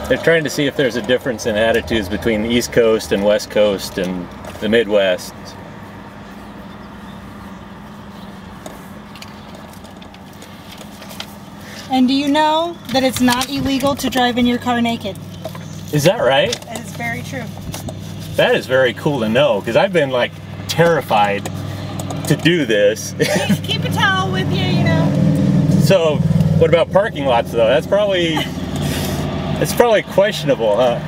They're trying to see if there's a difference in attitudes between the East Coast and West Coast and the Midwest. And do you know that it's not illegal to drive in your car naked? Is that right? That is very true. That is very cool to know, because I've been like terrified to do this. Keep a towel with you, you know. So, what about parking lots though? That's probably, it's probably questionable, huh?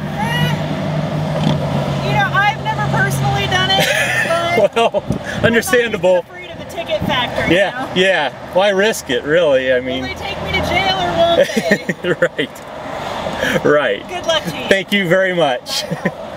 You know, I've never personally done it, but Well, understandable. I'm afraid of the ticket factor. Yeah, you know? yeah. Why risk it, really? I mean. Will they take me to jail or won't they? Right. Right. Good luck to you. Thank you very much.